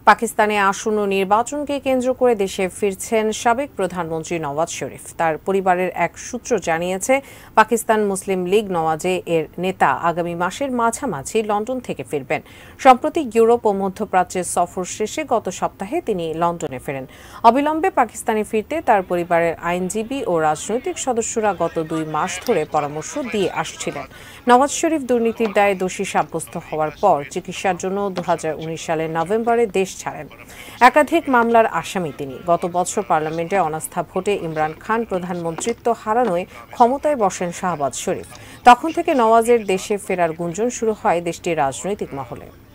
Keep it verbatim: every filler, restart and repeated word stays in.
পাকিস্তানে আসন্ন নির্বাচনকে কেন্দ্র করে দেশে ফিরছেন সাবেক প্রধানমন্ত্রী নওয়াজ শরীফ। তার পরিবারের এক সূত্র জানিয়েছে, পাকিস্তান মুসলিম লীগ নওয়াজে এর নেতা আগামী মাসের মাঝামাঝি লন্ডন থেকে ফিরবেন। সম্প্রতি ইউরোপ ও মধ্যপ্রাচ্যের সফর শেষে গত সপ্তাহে তিনি লন্ডনে ফেরেন। অবিলম্বে পাকিস্তানে ফিরতে তার পরিবারের আইনজীবী ও রাজনৈতিক সদস্যরা গত দুই মাস ধরে পরামর্শ দিয়ে আসছিলেন। নওয়াজ শরীফ দুর্নীতির দায়ে দোষী সাব্যস্ত হওয়ার পর চিকিৎসার জন্য দু হাজার উনিশ সালের নভেম্বরে দেশ ছাড়েন। একাধিক মামলার আসামি তিনি। গত বছর পার্লামেন্টে অনাস্থা ভোটে ইমরান খান প্রধানমন্ত্রিত্ব হারানোয় ক্ষমতায় বসেন শাহবাজ শরীফ। তখন থেকে নওয়াজের দেশে ফেরার গুঞ্জন শুরু হয় দেশটির রাজনৈতিক মহলে।